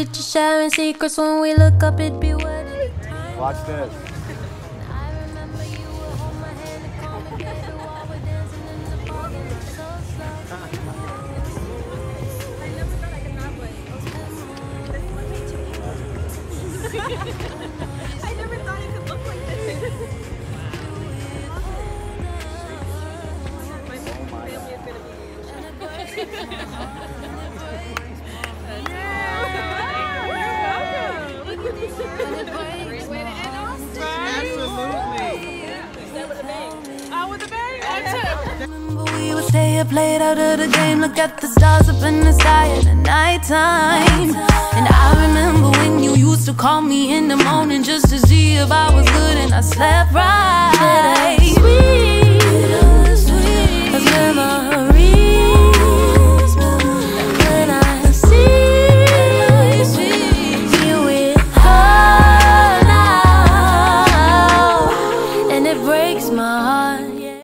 with you sharing secrets. When we look up, it'd be wet. Watch this. I remember you would hold my hand and call me baby while we're dancing in the park, and it's so slow. I never thought I could not play. I never thought it could look like this. My family is gonna be. Great way to end off. Absolutely. With a bang. Remember we would stay up late out of the game, look at the stars up in the sky at the nighttime. And I remember when you used to call me in the morning just to see if I was good, and I slept right. Sweet.